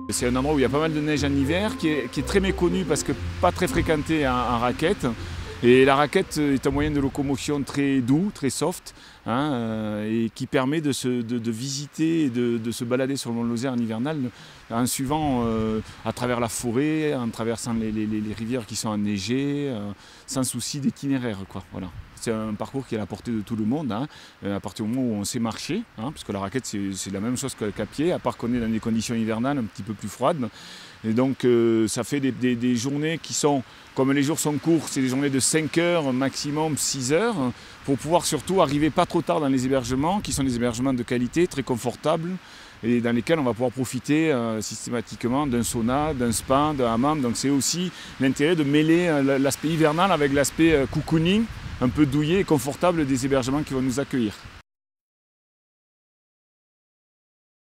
C'est un endroit où il y a pas mal de neige en hiver, qui est très méconnu parce que pas très fréquenté en raquette. Et la raquette est un moyen de locomotion très doux, très soft, hein, et qui permet de visiter et de se balader sur le mont Lozère en hivernal en suivant à travers la forêt, en traversant les rivières qui sont enneigées, sans souci d'itinéraire, quoi. Voilà. C'est un parcours qui est à la portée de tout le monde, hein, à partir du moment où on sait marcher, hein, parce que la raquette c'est la même chose qu'à pied, à part qu'on est dans des conditions hivernales un petit peu plus froides. Et donc ça fait des journées qui sont, comme les jours sont courts, c'est des journées de 5 heures, maximum 6 heures, pour pouvoir surtout arriver pas trop tard dans les hébergements, qui sont des hébergements de qualité, très confortables, et dans lesquels on va pouvoir profiter systématiquement d'un sauna, d'un spa, d'un hammam. Donc c'est aussi l'intérêt de mêler l'aspect hivernal avec l'aspect cocooning, un peu douillet et confortable des hébergements qui vont nous accueillir.